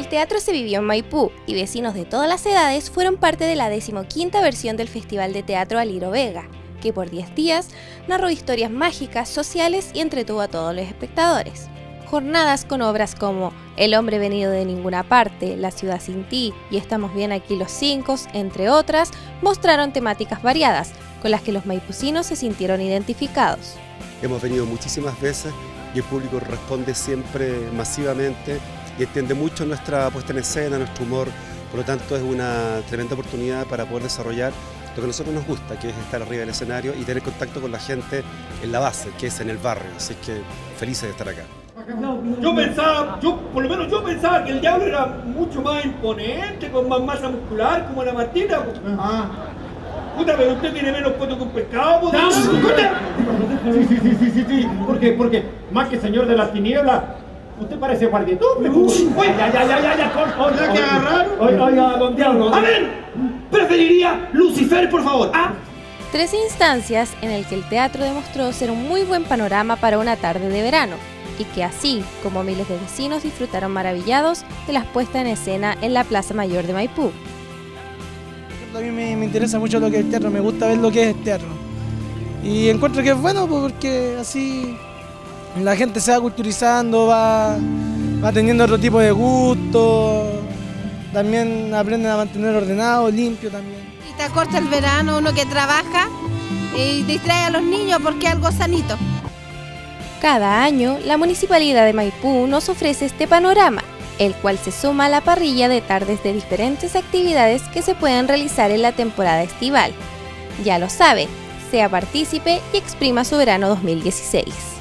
teatro se vivió en Maipú y vecinos de todas las edades fueron parte de la 15ª versión del Festival de Teatro Aliro Vega, que por 10 días narró historias mágicas, sociales y entretuvo a todos los espectadores. Jornadas con obras como El hombre venido de ninguna parte, La ciudad sin ti y Estamos bien aquí los cinco, entre otras, mostraron temáticas variadas, con las que los maipucinos se sintieron identificados. Hemos venido muchísimas veces y el público responde siempre masivamente y entiende mucho nuestra puesta en escena, nuestro humor. Por lo tanto, es una tremenda oportunidad para poder desarrollar lo que a nosotros nos gusta, que es estar arriba del escenario y tener contacto con la gente en la base, que es en el barrio. Así que felices de estar acá. Por lo menos yo pensaba que el diablo era mucho más imponente, con más masa muscular, como la Martita. Puta, pero usted tiene menos foto que un pescado, Sí. Porque más que señor de las tinieblas, usted parece guardietón. Ya que agarraron. Oiga, don Diablo. A ver, preferiría Lucifer, por favor. 13 instancias en el que el teatro demostró ser un muy buen panorama para una tarde de verano, y que así como miles de vecinos disfrutaron maravillados de las puestas en escena en la Plaza Mayor de Maipú. A mí me interesa mucho lo que es el teatro, me gusta ver lo que es el teatro. Y encuentro que es bueno porque así la gente se va culturizando, va teniendo otro tipo de gusto, también aprenden a mantener ordenado, limpio también. Y te acorta el verano, uno que trabaja y distrae a los niños porque es algo sanito. Cada año, la Municipalidad de Maipú nos ofrece este panorama, el cual se suma a la parrilla de tardes de diferentes actividades que se pueden realizar en la temporada estival. Ya lo sabe, sea partícipe y exprima su verano 2016.